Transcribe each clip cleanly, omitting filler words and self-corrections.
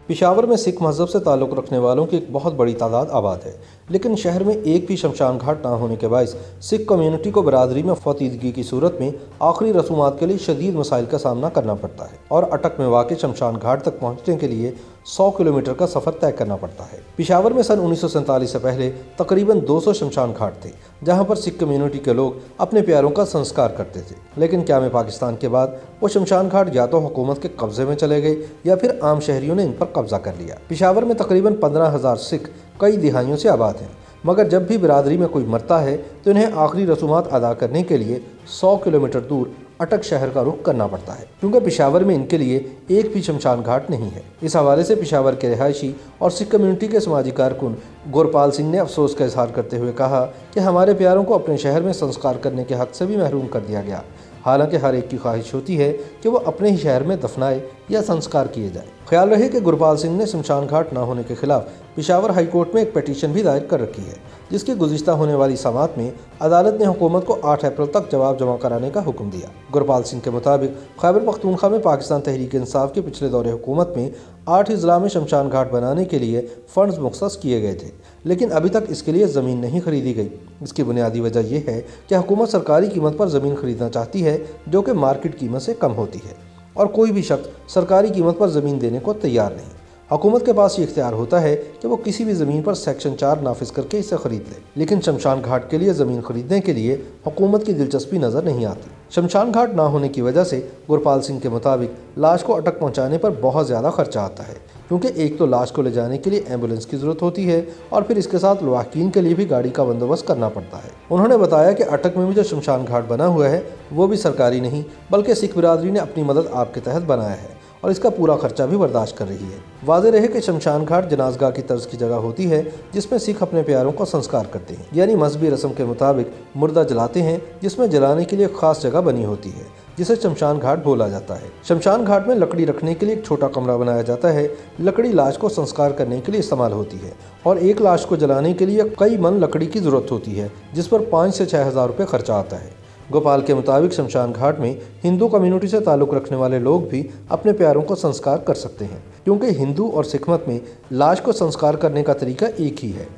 पेशावर में सिख मज़हब से ताल्लुक़ रखने वालों की एक बहुत बड़ी तादाद आबाद है, लेकिन शहर में एक भी शमशान घाट ना होने के बायस सिख कम्युनिटी को बरादरी में फौतीदगी की सूरत में आखिरी रसूमात के लिए शदीद मसाइल का सामना करना पड़ता है और अटक में वाक़ शमशान घाट तक पहुँचने के लिए 100 किलोमीटर का सफ़र तय करना पड़ता है। पेशावर में सन 1947 से पहले तकरीबन 200 शमशान घाट थे, जहाँ पर सिख कम्युनिटी के लोग अपने प्यारों का संस्कार करते थे। लेकिन क्या में पाकिस्तान के बाद वो शमशान घाट या तो हुकूमत के कब्जे में चले गए या फिर आम शहरियों ने इन पर कब्जा कर लिया। पेशावर में तकरीबन 15,000 सिख कई दिहाइयों से आबाद हैं, मगर जब भी बिरादरी में कोई मरता है तो इन्हें आखिरी रसूमात अदा करने के लिए 100 किलोमीटर दूर अटक शहर का रुख करना पड़ता है, क्योंकि पेशावर में इनके लिए एक भी शमशान घाट नहीं है। इस हवाले से पेशावर के रिहायशी और सिख कम्युनिटी के समाजी कारकुन गुरपाल सिंह ने अफसोस का इजहार करते हुए कहा कि हमारे प्यारों को अपने शहर में संस्कार करने के हक से भी महरूम कर दिया गया। हालांकि हर एक की ख्वाहिश होती है कि वो अपने ही शहर में दफनाए या संस्कार किए जाए। ख्याल रहे कि गुरपाल सिंह ने शमशान घाट ना होने के खिलाफ पेशावर हाई कोर्ट में एक पटिशन भी दायर कर रखी है, जिसकी गुज़िश्ता होने वाली समाअत में अदालत ने हुकूमत को 8 अप्रैल तक जवाब जमा कराने का हुक्म दिया। गुरपाल सिंह के मुताबिक खैबर पख्तूनख्वा में पाकिस्तान तहरीक इंसाफ के पिछले दौरे हुकूमत में 8 अजला में शमशान घाट बनाने के लिए फ़ंड्स मुख्तस किए गए थे, लेकिन अभी तक इसके लिए ज़मीन नहीं खरीदी गई। इसकी बुनियादी वजह यह है कि हुकूमत सरकारी कीमत पर ज़मीन खरीदना चाहती है, जो कि मार्केट कीमत से कम होती है, और कोई भी शख्स सरकारी कीमत पर ज़मीन देने को तैयार नहीं। हुकूमत के पास ये इख्तियार होता है कि वो किसी भी ज़मीन पर सेक्शन 4 नाफिज करके इसे ख़रीद ले, लेकिन शमशान घाट के लिए ज़मीन खरीदने के लिए हुकूमत की दिलचस्पी नज़र नहीं आती। शमशान घाट ना होने की वजह से गुरपाल सिंह के मुताबिक लाश को अटक पहुँचाने पर बहुत ज़्यादा खर्चा आता है, क्योंकि एक तो लाश को ले जाने के लिए एम्बुलेंस की ज़रूरत होती है और फिर इसके साथ लवाहकीन के लिए भी गाड़ी का बंदोबस्त करना पड़ता है। उन्होंने बताया कि अटक में भी जो शमशान घाट बना हुआ है वो भी सरकारी नहीं, बल्कि सिख बिरादरी ने अपनी मदद आपके तहत बनाया है और इसका पूरा खर्चा भी बर्दाश्त कर रही है। वाज़े रहे कि शमशान घाट जनाजगाह की तर्ज की जगह होती है, जिसमें सिख अपने प्यारों का संस्कार करते हैं, यानी मजहबी रस्म के मुताबिक मुर्दा जलाते हैं, जिसमें जलाने के लिए खास जगह बनी होती है जिसे शमशान घाट बोला जाता है। शमशान घाट में लकड़ी रखने के लिए एक छोटा कमरा बनाया जाता है। लकड़ी लाश को संस्कार करने के लिए इस्तेमाल होती है और एक लाश को जलाने के लिए कई मन लकड़ी की ज़रूरत होती है, जिस पर 5 से 6 हज़ार रुपये खर्चा आता है। गोपाल के मुताबिक शमशान घाट में हिंदू कम्युनिटी से ताल्लुक़ रखने वाले लोग भी अपने प्यारों को संस्कार कर सकते हैं, क्योंकि हिंदू और सिख मत में लाश को संस्कार करने का तरीका एक ही है।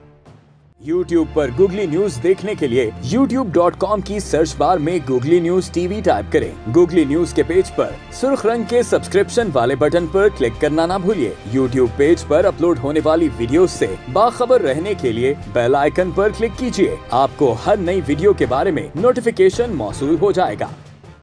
YouTube पर गूगली न्यूज देखने के लिए youtube.com की सर्च बार में गूगली न्यूज टीवी टाइप करें। गूगली न्यूज के पेज पर सुर्ख रंग के सब्सक्रिप्शन वाले बटन पर क्लिक करना ना भूलिए। YouTube पेज पर अपलोड होने वाली वीडियोस से बाखबर रहने के लिए बेल आइकन पर क्लिक कीजिए। आपको हर नई वीडियो के बारे में नोटिफिकेशन मौसूल हो जाएगा।